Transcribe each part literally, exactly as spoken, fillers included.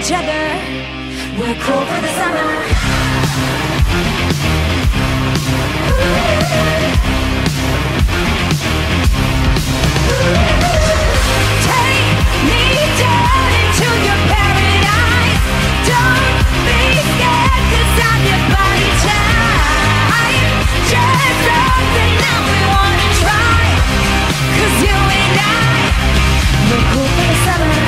each other. We're cool for the summer. Take me down into your paradise. Don't be scared, 'cause I'm your body type. Just something that we wanna try, 'cause you and I, we're cool for the summer.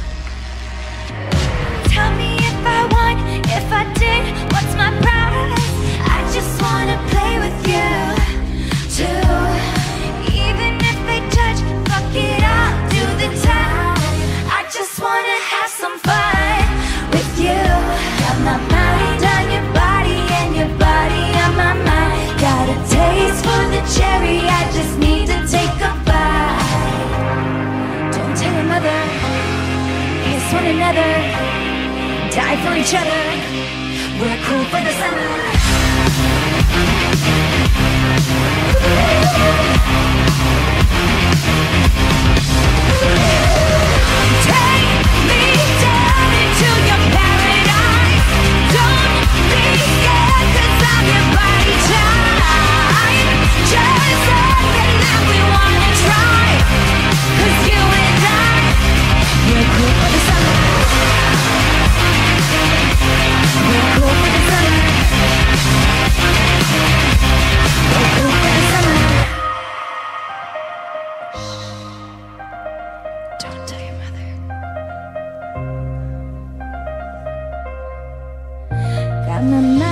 Tell me if I won, if I did, what's my prize? I just wanna play with you too. Even if they judge, fuck it, I'll do the time. I just wanna have some fun with you. Got my mind on your body and your body on my mind. Got a taste for the cherry, I just need to take a bite. Don't tell your mother, kiss one another, die for each other. We're cool for the summer. Take me down into your paradise. Don't be scared, 'cause I'm your body type. Just something that we wanna try, 'cause you and I, we're cool for the summer. We're cool for the summer. We're cool for the summer. Don't tell your mother. Got my